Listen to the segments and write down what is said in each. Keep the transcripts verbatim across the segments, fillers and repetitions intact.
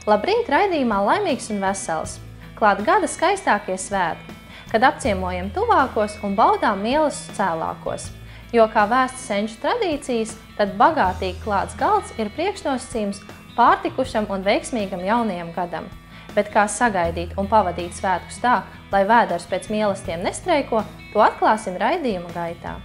Labrīt raidījumā Laimīgs un vesels. Klāt gada skaistākie svētki, kad apciemojam tuvākos un baudām mīlestus cēlākos. Jo kā vēsta senču tradīcijas, tad bagātīgi klāts galds ir priekšnosacījums pārtikušam un veiksmīgam jaunajam gadam. Bet kā sagaidīt un pavadīt svētkus tā, lai vēders pēc mīlestiem nestreiko, to atklāsim raidījuma gaitā.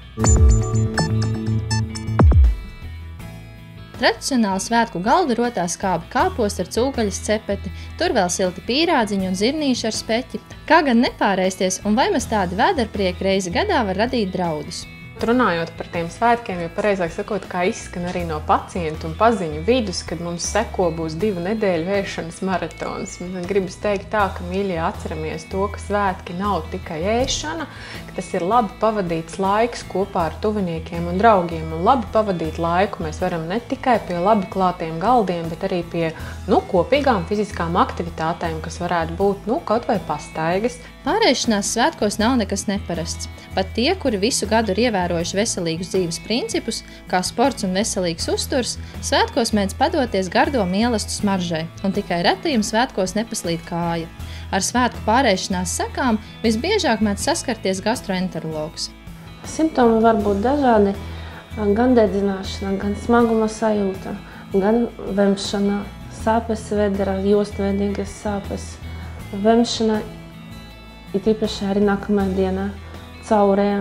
Tradicionāli svētku galdu rotā skābi kāposti ar cūgaļas cepeti, tur vēl silti pīrādziņi un zirnīši ar speķi. Kā gan nepāreisties un vai mēs tādi vēderprieki reizi gadā var radīt draudus? Runājot par tiem svētkiem, jo pareizāk sakot, kā izskan arī no pacientu un paziņu vidus, kad mums seko būs divu nedēļu ēšanas maratons. Man gribas teikt tā, ka, mīļie, atceramies to, ka svētki nav tikai ēšana, ka tas ir labi pavadīts laiks kopā ar tuviniekiem un draugiem. Un labi pavadīt laiku mēs varam ne tikai pie labi klātiem galdiem, bet arī pie nu, kopīgām fiziskām aktivitātēm, kas varētu būt nu, kaut vai pastaigas. Pārēšanās svētkos nav nekas neparasts. Pat tie, kuri visu gadu ir ievērojuši veselīgus dzīves principus, kā sports un veselīgs uzturs, svētkos mēdz padoties gardo mielastu smaržai, un tikai retajiem svētkos nepaslīd kāja. Ar svētku pārēšanās sekām visbiežāk mēdz saskarties gastroenterologs. Simptomi var būt dažādi, gan dedzināšana, gan smaguma sajūta, gan vemšana, sāpes vēderā, jostveidīgas sāpes, vemšana, it īpaši arī nākamajā dienā, caurēm,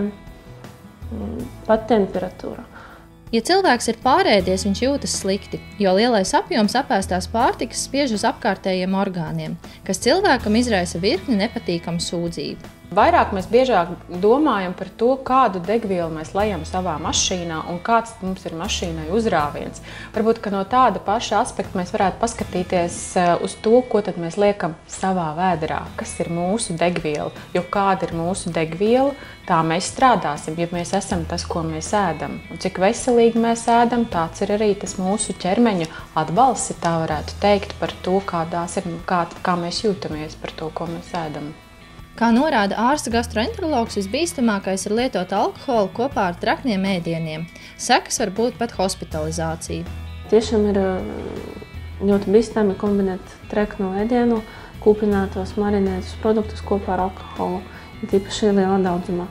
pat temperatūra. Ja cilvēks ir pārēdies, viņš jūtas slikti, jo lielais apjoms apēstās pārtikas spiež uz apkārtējiem orgāniem, kas cilvēkam izraisa virkni nepatīkamu sūdzību. Vairāk mēs biežāk domājam par to, kādu degvielu mēs lejam savā mašīnā un kāds mums ir mašīnai uzrāviens. Varbūt, ka no tāda paša aspekta mēs varētu paskatīties uz to, ko tad mēs liekam savā vēderā, kas ir mūsu degviela. Jo kāda ir mūsu degviela, tā mēs strādāsim, ja mēs esam tas, ko mēs ēdam. Un cik veselīgi mēs ēdam, tāds ir arī tas mūsu ķermeņa atbalsts, ja tā varētu teikt, par to, kādās ir, kā, kā mēs jūtamies par to, ko mēs ēdam. Kā norāda ārsta gastroenterologs, visbīstamākais ir lietot alkoholu kopā ar trakniem ēdieniem. Sekas var būt pat hospitalizācija. Tiešām ir ļoti bīstami kombinēt treknu ēdienu, kūpinātos, marinētus produktus kopā ar alkoholu, it īpaši lielā daudzumā.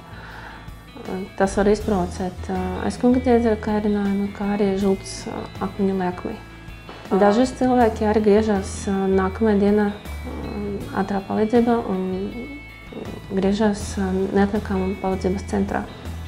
Tas var izprovocēt aizkunga ķēdzeļa kairinājumu, kā arī žultas akmeņu liekmi. Daži cilvēki arī griežas nākamajā dienā ātrā palīdzībā un griežas neatliekama palīdzības centrā.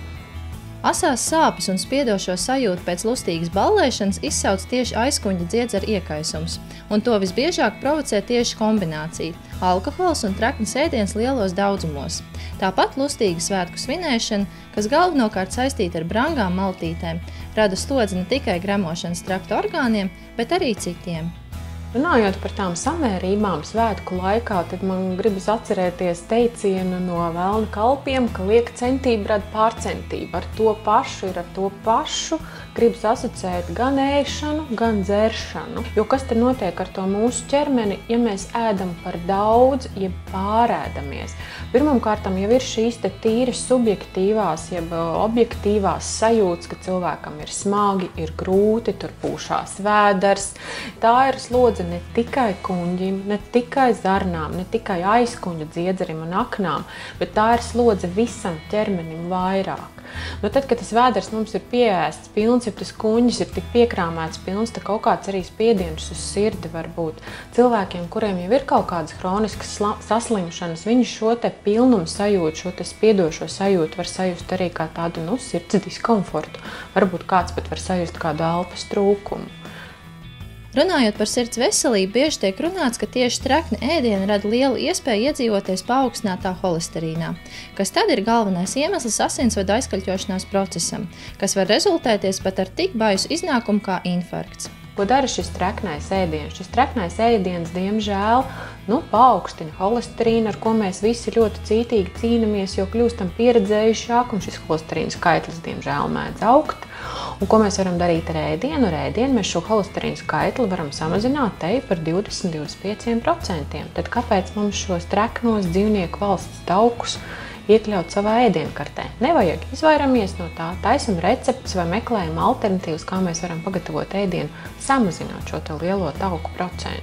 Asās sāpes un spiedošo sajūtu pēc lustīgas ballēšanas izsauc tieši aizkuņa dziedzera iekaisums, un to visbiežāk provocē tieši kombinācija – alkohols un traknis ēdiens lielos daudzumos. Tāpat lustīga svētku svinēšana, kas galvenokārt saistīta ar brangām maltītēm, rada slodzi ne tikai gremošanas trakta orgāniem, bet arī citiem. Runājot par tām samērībām svētku laikā, tad man gribas atcerēties teicienu no velna kalpiem, ka lieka centība rada pārcentību. Ar to pašu ir ar to pašu gribas asociēt gan ēšanu, gan dzeršanu. Jo kas te notiek ar to mūsu ķermeni, ja mēs ēdam par daudz, ja pārēdamies? Pirmkārt, jau ir šīs te tīri subjektīvās, jeb objektīvās sajūtas, ka cilvēkam ir smagi, ir grūti, tur pūšās vēders. Tā ir slodze ne tikai kuņģim, ne tikai zarnām, ne tikai aizkuņa dziedzerim un aknām, bet tā ir slodze visam ķermenim vairāk. Nu, tad, kad tas vēders mums ir pieēsts pilns, ja tas kuņģis ir tik piekrāmēts pilns, tad kaut kāds arī spiediens uz sirdi var būt. Cilvēkiem, kuriem jau ir kaut kādas hroniskas saslimšanas, viņi šo te pilnumu sajūtu, šo te spiedošo sajūtu var sajust arī kā tādu nu, sirds diskomfortu. Varbūt kāds pat var sajust kādu elpas trūkumu. Runājot par sirds veselību, bieži tiek runāts, ka tieši trakni ēdieni rada lielu iespēju iedzīvoties paaugstinātā holesterīnā, kas tad ir galvenais iemesls asinsvadu aizkaļķošanās procesam, kas var rezultēties pat ar tik baisu iznākumu kā infarkts. Ko dara šis treknais ēdiens? Šis treknais ēdiens, diemžēl, nu, paaugstina holesterīnu, ar ko mēs visi ļoti cītīgi cīnamies, jo kļūstam pieredzējušāk, un šis holesterīna skaitlis, diemžēl, mēdz augt. Un ko mēs varam darīt ar ēdienu? Ar ēdienu mēs šo holesterīnu skaitli varam samazināt te par divdesmit līdz divdesmit pieciem procentiem. Tad kāpēc mums šos treknos dzīvnieku valsts taukus iekļaut savā ēdienkartē? Nevajag, izvairamies no tā, taisam receptes vai meklējam alternatīvas, kā mēs varam pagatavot ēdienu, samazināt šo te lielo tauku procentu.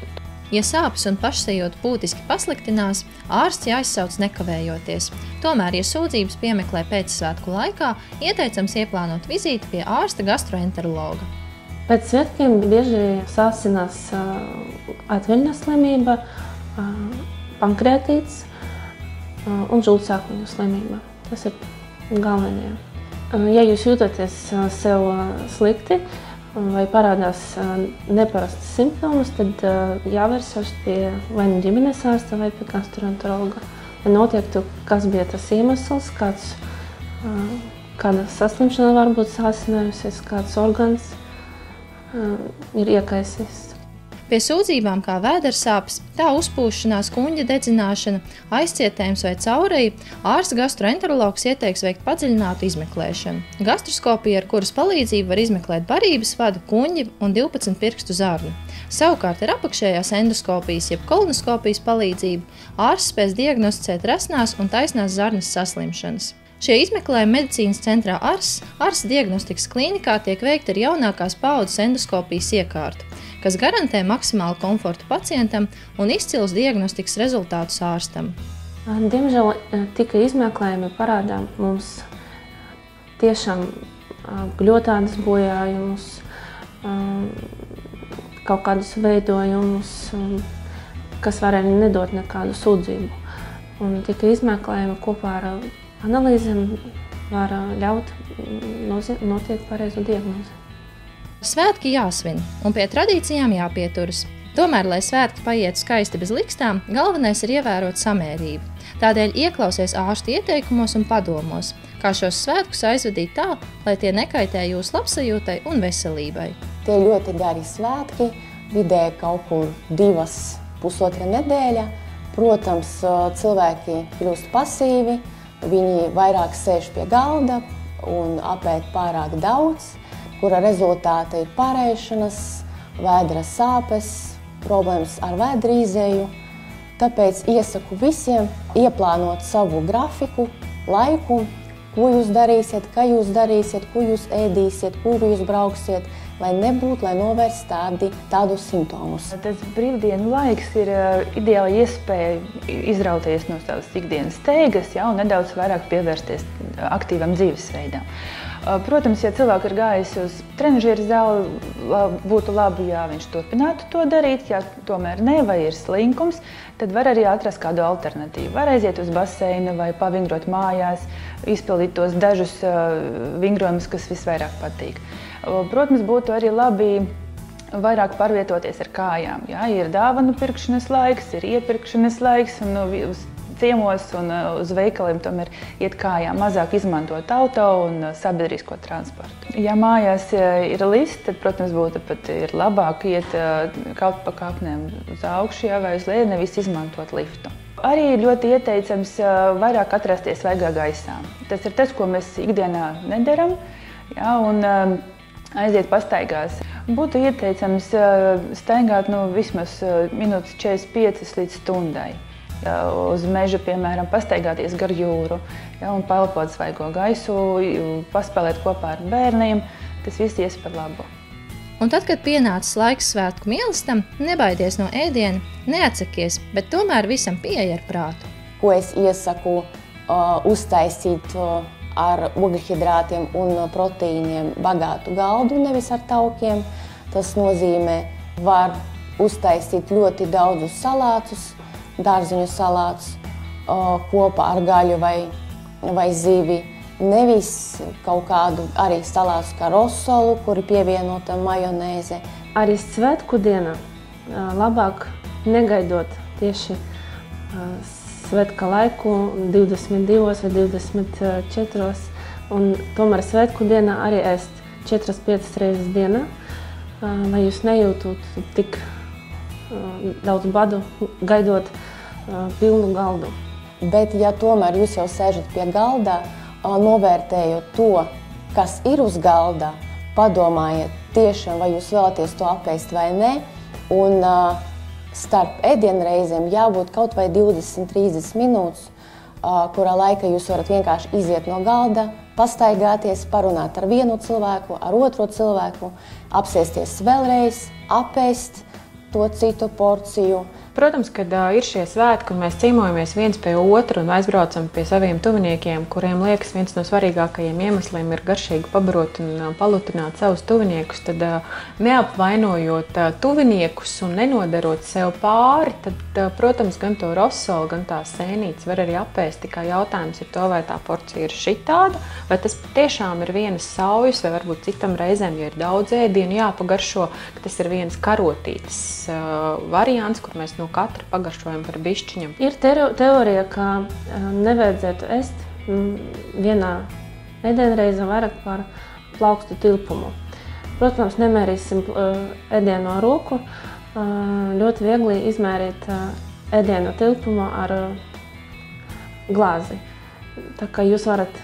Ja sāpes un pašsajūta būtiski pasliktinās, ārsts jāizsauc nekavējoties. Tomēr, ja sūdzības piemeklē pēcsvētku laikā, ieteicams ieplānot vizīti pie ārsta gastroenterologa. Pēc svētkiem bieži sāsinās atveļņas slimība, pankreatīts un žultsākļu slimība. Tas ir galvenie. Ja jūs jūtaties sev slikti, vai parādās neparastas simptomas, tad jāvērsās pie vai nu ģimenes ārsta vai pie gastroenterologa. Lai noteiktu, kas bija tas iemesls, kāds, kāda saslimšana var būt sāsinājusies, kāds organs ir iekaisījis. Pie sūdzībām kā vēdersāpes, tā uzpūšanās, kuņģa dedzināšana, aizcietējums vai caureja, ārsts gastroenterologs ieteiks veikt padziļinātu izmeklēšanu. Gastroskopija, ar kuras palīdzību var izmeklēt barības vadu, kuņģi un divpadsmit pirkstu zarnu. Savukārt ar apakšējās endoskopijas jeb kolonoskopijas palīdzību ārsts spēs diagnosticēt resnās un taisnās zarnas saslimšanas. Šie izmeklējumi medicīnas centrā Ars, Ars diagnostikas klīnikā tiek veikti ar jaunākās paaudzes endoskopijas iekārtu, kas garantē maksimālu komfortu pacientam un izcilus diagnostikas rezultātus ārstam. Diemžēl tika izmeklējumi parādā mums tiešām gļotādas bojājumus, kaut kādus veidojumus, kas varēja nedot nekādu sūdzību. Un tika izmeklējumi kopā ar analīzēm var ļaut notiek pareizu diagnozi. Svētki jāsvin un pie tradīcijām jāpieturas. Tomēr, lai svētki paietu skaisti bez likstām, galvenais ir ievērot samērību. Tādēļ ieklausies ārstu ieteikumos un padomos, kā šos svētkus aizvadīt tā, lai tie nekaitē jūsu labsajūtai un veselībai. Tie ļoti gari svētki, vidēji kaut kur divas, pusotra nedēļa. Protams, cilvēki kļūst pasīvi, viņi vairāk sēž pie galda un apēd pārāk daudz, kura rezultāta ir pārēšanas, vēdra sāpes, problēmas ar vēdrīzēju. Tāpēc iesaku visiem ieplānot savu grafiku, laiku, ko jūs darīsiet, kā jūs darīsiet, ko jūs ēdīsiet, kur jūs brauksiet, lai nebūtu, lai novērst tādi, tādus simptomus. Tas brīvdienu laiks ir ideāla iespēja izrauties no savas ikdienas steigas, ja, un nedaudz vairāk pievērsties aktīvam dzīvesveidam. Protams, ja cilvēks ir gājis uz trenižieru zāli, būtu labi, ja viņš turpinātu to darīt, ja tomēr ne, vai ir slinkums, tad var arī atrast kādu alternatīvu. Var aiziet uz baseinu vai pavingrot mājās, izpildīt tos dažus vingrojumus, kas visvairāk patīk. Protams, būtu arī labi vairāk pārvietoties ar kājām. Ja? Ir dāvanu pirkšanas laiks, ir iepirkšanas laiks, un uz ciemos un uz veikaliem tomēr iet kājām, mazāk izmantot auto un sabiedrisko transportu. Ja mājās ir lists, tad, protams, būtu pat ir labāk iet kaut pa kāpnēm uz augšu, ja, vai uz leju, nevis izmantot liftu. Arī ļoti ieteicams vairāk atrasties svaigā gaisā. Tas ir tas, ko mēs ikdienā nedaram, ja, un aiziet pastaigās. Būtu ieteicams staigāt nu, vismaz minūtes četrdesmit piecas līdz stundai. Ja, uz meža, piemēram, pastaigāties gar jūru, ja, un pelpot svaigo gaisu, paspēlēt kopā ar bērniem, tas viss ies par labu. Un tad, kad pienācis laiks svētku mīlestam, nebaidies no ēdiena, neatsakies, bet tomēr visam pieeja ar prātu. Ko es iesaku uh, uztaisīt uh, ar ogļhidrātiem un proteīniem bagātu galdu, nevis ar taukiem. Tas nozīmē, var uztaisīt ļoti daudzus salātus, dārziņu salātus kopā ar gaļu vai, vai zivi. Nevis kaut kādu arī salātus kā rosolu, kuri pievienota majonēze. Arī svētku dienā labāk negaidot tieši svētka laiku divdesmit divos vai divdesmit četros. Un tomēr svētku dienā arī ēst četras piecas reizes dienā, lai jūs nejūtot tik daudz badu, gaidot uh, pilnu galdu. Bet, ja tomēr jūs jau sēžat pie galda, uh, novērtējot to, kas ir uz galda, padomājiet tiešām, vai jūs vēlaties to apēst vai ne, un uh, starp ēdienreizēm jābūt kaut vai divdesmit trīsdesmit minūtes, uh, kurā laika jūs varat vienkārši iziet no galda, pastaigāties, parunāt ar vienu cilvēku, ar otro cilvēku, apsēsties vēlreiz, apēst, to citu porciju. Protams, kad uh, ir šie svētki, un mēs cīmojamies viens pie otra un aizbraucam pie saviem tuviniekiem, kuriem liekas viens no svarīgākajiem iemesliem ir garšīgi pabarot un uh, palutināt savus tuviniekus, tad uh, neapvainojot uh, tuviniekus un nenodarot sev pāri, tad, uh, protams, gan to rosolu, gan tās sēnītes var arī apēst, tikai jautājums ir to, vai tā porcija ir šitāda, vai tas tiešām ir vienas saujas, vai varbūt citam reizēm, ja ir daudz ēdienu jāpagaršo, ka tas ir viens karotītes uh, variants, kur mēs no katra pagaršojam par bišķiņam. Ir teorija, ka nevajadzētu ēst vienā ēdienreizē vairāk par plaukstu tilpumu. Protams, nemērīsim ēdienu ar roku. Ļoti viegli izmērīt ēdienu tilpumu ar glāzi. Tā kā jūs varat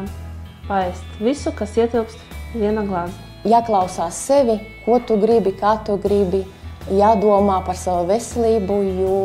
paēst visu, kas ietilpst viena glāzi. Jāklausās sevi, ko tu gribi, kā tu gribi. Jādomā par savu veselību, jo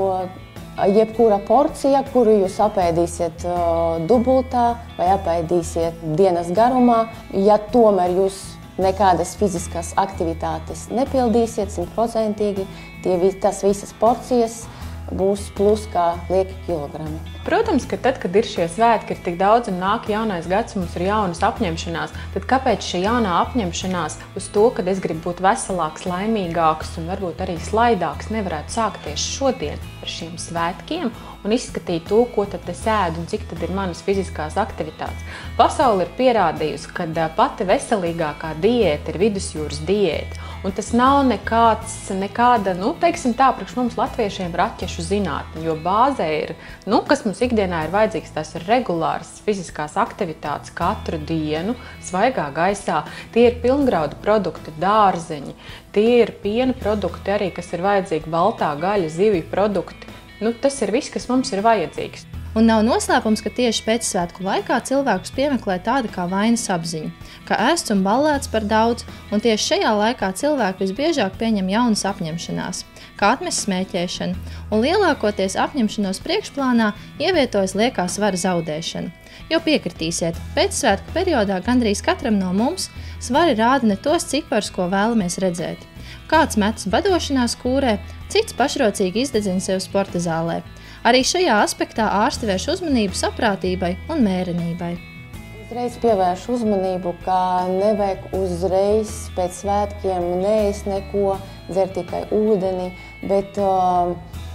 jebkura porcija, kuru jūs apēdīsiet uh, dubultā vai apēdīsiet dienas garumā, ja tomēr jūs nekādas fiziskas aktivitātes nepildīsiet simtprocentīgi, tie tas visas porcijas būs plus kā lieki kilogrami. Protams, ka tad, kad ir šie svētki, ir tik daudz un nāk jaunais gads, mums ir jaunas apņemšanās, tad kāpēc šī jaunā apņemšanās uz to, kad es gribu būt veselāks, laimīgāks un varbūt arī slaidāks, nevarētu sākties šodien ar šiem svētkiem un izskatīt to, ko tad es ēdu un cik tad ir manas fiziskās aktivitātes. Pasaule ir pierādījusi, ka pati veselīgākā diēta ir vidusjūras diēta. Un tas nav nekāds, nekāda, nu, teiksim tā, priekš mums latviešiem raķešu zinātne, jo bāzē ir, nu, kas mums ikdienā ir vajadzīgs, tas ir regulārs fiziskās aktivitātes katru dienu, svaigā gaisā. Tie ir pilngraudu produkti, dārzeņi, tie ir piena produkti arī, kas ir vajadzīgi, baltā gaļa, zivju produkti. Nu, tas ir viss, kas mums ir vajadzīgs. Un nav noslēpums, ka tieši pēcsvētku laikā cilvēkus piemeklē tāda kā vainas apziņa, ka ēsts un ballēts par daudz, un tieši šajā laikā cilvēki visbiežāk pieņem jaunas apņemšanās, kā atmest smēķēšanu, un lielākoties apņemšanos priekšplānā ievietojas liekā svara zaudēšana. Jo piekritīsiet, pēcsvētku periodā gandrīz katram no mums svari rāda ne tos ciparus, ko vēlamies redzēt. Kāds metas badošanās kūrē, cits pašrocīgi izdedzina sev sporta zālē. Arī šajā aspektā ārsti vērš uzmanību saprātībai un mērenībai. Uzreiz pievērš uzmanību, ka nevajag uzreiz pēc svētkiem neēst neko, dzert tikai ūdeni, bet uh,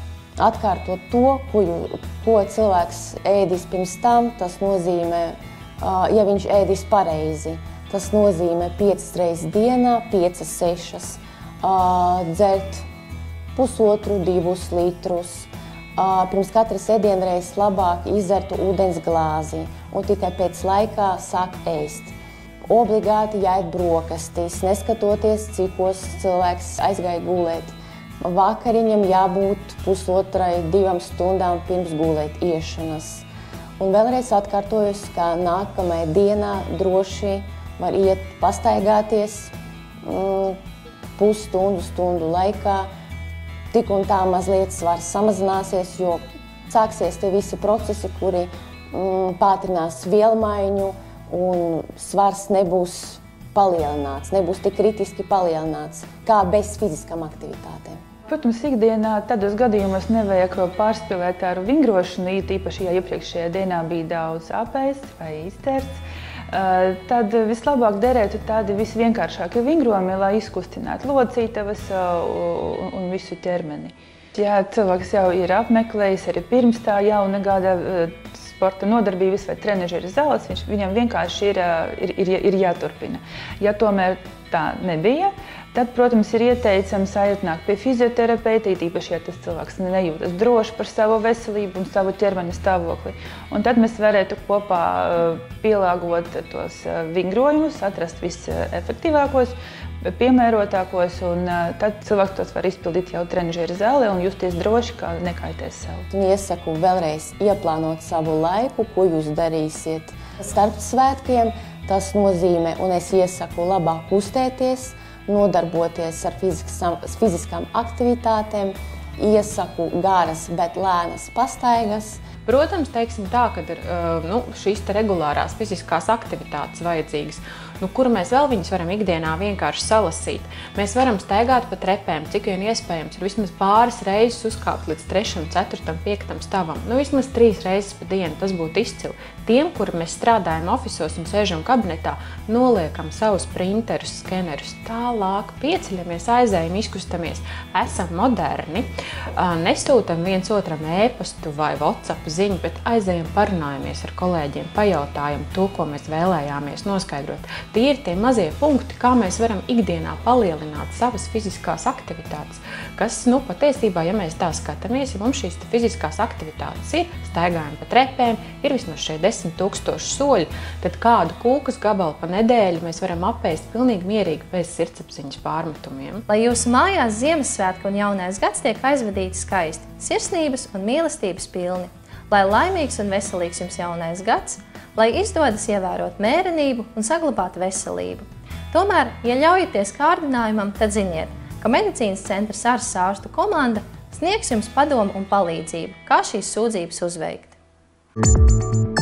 atkārtot to, ko, ko cilvēks ēdis pirms tam, tas nozīmē, uh, ja viņš ēdis pareizi, tas nozīmē piecas reizes dienā, piecas, sešas, uh, dzert pusotru, divus litrus. Pirms katras ēdienreizes labāk izdzertu ūdens glāzi un tikai pēc laikā sāk ēst. Obligāti jāiet brokastīs, neskatoties, cikos cilvēks aizgāja gulēt. Vakariņam jābūt pusotrai, divām stundām pirms gulēt iešanas. Un vēlreiz atkārtojos, ka nākamajā dienā droši var iet pastaigāties mm, pusstundu, stundu laikā. Tik un tā mazliet svars samazināsies, jo sāksies tie visi procesi, kuri mm, pātrinās vielmaiņu un svars nebūs palielināts, nebūs tik kritiski palielināts, kā bez fiziskām aktivitātēm. Protams, ikdienā tādos gadījumos nevajag pārspīlēt ar vingrošanu, īpaši, ja iepriekšējā dienā bija daudz apēsts vai izterts. Tad vislabāk derētu tādi visvienkāršākie vingrojumi, lai izkustinātu locītavas un visu ķermeni. Ja cilvēks jau ir apmeklējis arī pirms tā jauna gada sporta nodarbības vai trenažera zāles, viņš, viņam vienkārši ir, ir, ir, ir jāturpina. Ja tomēr tā nebija, tad, protams, ir ieteicams aicināt pie fizioterapeita, īpaši, ja tas cilvēks nejūtas droši par savu veselību un savu ķermeņa stāvokli. Un tad mēs varētu kopā pielāgot tos vingrojumus, atrast visefektīvākos, piemērotākos, un tad cilvēks tos var izpildīt jau trenažera zālē un justies droši, kā nekaitēs sev. Iesaku vēlreiz ieplānot savu laiku, ko jūs darīsiet starp svētkiem. Tas nozīmē, un es iesaku labāk kustēties, nodarboties ar fiziskām, fiziskām aktivitātēm, iesaku garas, bet lēnas pastaigas. Protams, teiksim tā, ka ir nu, šīs te regulārās fiziskās aktivitātes vajadzīgas. nu, kur mēs vēl viņus varam ikdienā vienkārši salasīt. Mēs varam staigāt pa trepēm, cik vien iespējams, ir vismaz pāris reizes uzkāpt līdz trešam, ceturtam, piektam stavam. Nu, vismaz trīs reizes pa dienu, tas būtu izcili. Tiem, kuri mēs strādājam ofisos un sēžam kabinetā, noliekam savus printerus, skenerus tālāk, pieceļamies, aizējam, izkustamies, esam moderni, nesūtam viens otram e-pastu vai WhatsApp ziņu, bet aizējam, parunājamies ar kolēģiem, pajautājam to, ko mēs vēlējāmies noskaidrot. Tie ir tie mazie punkti, kā mēs varam ikdienā palielināt savas fiziskās aktivitātes, kas, nu, patiesībā, ja mēs tā skatāmies, ja mums šīs fiziskās aktivitātes ir, staigājam pa trepēm, ir vismaz šie desmit tūkstoši soļi, tad kādu kūkas gabalu pa nedēļu mēs varam apēst pilnīgi mierīgi bez sirdsapziņas pārmetumiem. Lai jūsu mājās Ziemassvētku un jaunais gads tiek aizvadīti skaisti, sirsnības un mīlestības pilni, lai laimīgs un veselīgs jums jaunais gads, lai izdodas ievērot mērenību un saglabāt veselību. Tomēr, ja ļaujaties kārdinājumam, tad ziniet, ka medicīnas centra Sāras ārstu komanda sniegs jums padomu un palīdzību, kā šīs sūdzības uzveikt.